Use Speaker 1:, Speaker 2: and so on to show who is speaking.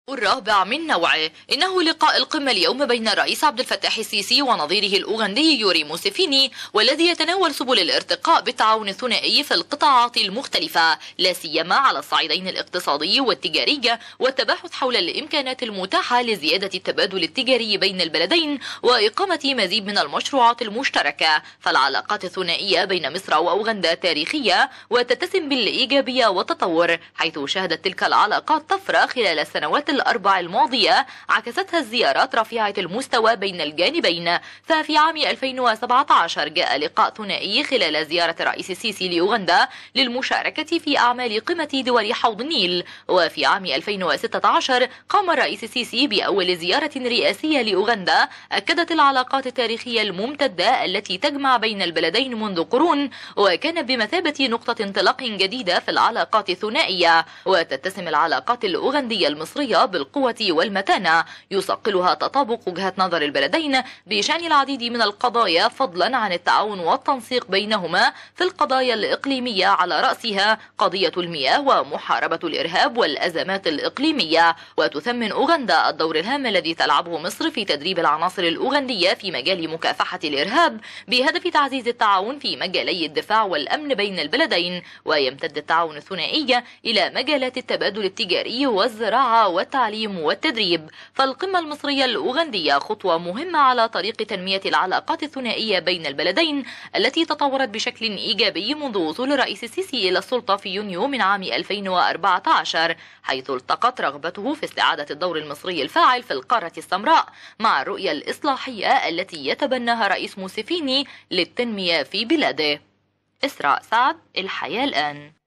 Speaker 1: الرابع من نوعه. إنه لقاء القمة اليوم بين الرئيس عبد الفتاح السيسي ونظيره الأوغندي يوري موسيفيني، والذي يتناول سبل الارتقاء بالتعاون الثنائي في القطاعات المختلفة، لا سيما على الصعيدين الاقتصادي والتجاري، والتباحث حول الإمكانات المتاحة لزيادة التبادل التجاري بين البلدين وإقامة مزيد من المشروعات المشتركة. فالعلاقات الثنائية بين مصر وأوغندا تاريخية وتتسم بالإيجابية والتطور، حيث شهدت تلك العلاقات طفرة خلال السنوات الأربع الماضية عكستها الزيارات رفيعة المستوى بين الجانبين. ففي عام 2017 جاء لقاء ثنائي خلال زيارة الرئيس السيسي لأوغندا للمشاركة في أعمال قمة دول حوض النيل. وفي عام 2016 قام الرئيس السيسي بأول زيارة رئاسية لأوغندا أكدت العلاقات التاريخية الممتدة التي تجمع بين البلدين منذ قرون، وكان بمثابة نقطة انطلاق جديدة في العلاقات الثنائية. وتتسم العلاقات الأوغندية المصرية بالقوة والمتانة، يصقلها تطابق وجهات نظر البلدين بشأن العديد من القضايا، فضلا عن التعاون والتنسيق بينهما في القضايا الإقليمية، على رأسها قضية المياه ومحاربة الإرهاب والأزمات الإقليمية. وتثمن أوغندا الدور الهام الذي تلعبه مصر في تدريب العناصر الأوغندية في مجال مكافحة الإرهاب بهدف تعزيز التعاون في مجالي الدفاع والأمن بين البلدين. ويمتد التعاون الثنائي إلى مجالات التبادل التجاري والزراعة والتعليم والتدريب. فالقمة المصرية الأوغندية خطوة مهمة على طريق تنمية العلاقات الثنائية بين البلدين، التي تطورت بشكل إيجابي منذ وصول الرئيس السيسي إلى السلطة في يونيو من عام 2014، حيث التقت رغبته في استعادة الدور المصري الفاعل في القارة السمراء مع الرؤية الإصلاحية التي يتبناها رئيس موسيفيني للتنمية في بلاده. إسراء سعد، الحياة الآن.